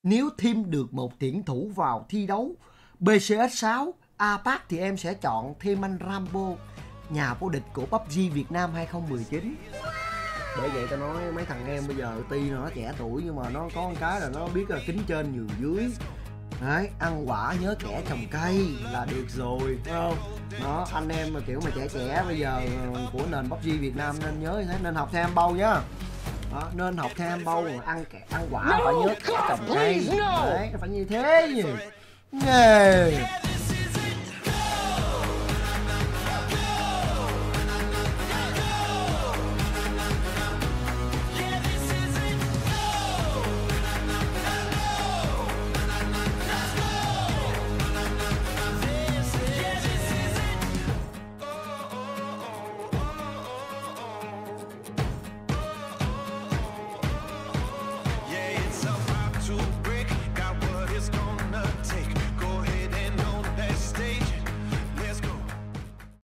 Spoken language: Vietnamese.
Nếu thêm được một tuyển thủ vào thi đấu BCS6 APAC thì em sẽ chọn thêm anh Rambo, nhà vô địch của PUBG Việt Nam 2019. Bởi vậy tao nói mấy thằng em bây giờ tuy nó trẻ tuổi nhưng mà nó có một cái là nó biết là kính trên nhường dưới. Đấy, ăn quả nhớ kẻ trồng cây là được rồi, phải không? Đó, anh em mà kiểu mà trẻ trẻ bây giờ của nền PUBG Việt Nam nên nhớ như thế, nên học theo em Bâu nhá. Đó, nên học theo em Bâu, ăn quả phải nhớ kẻ trồng cây. Đấy, phải như thế nhỉ. Nghề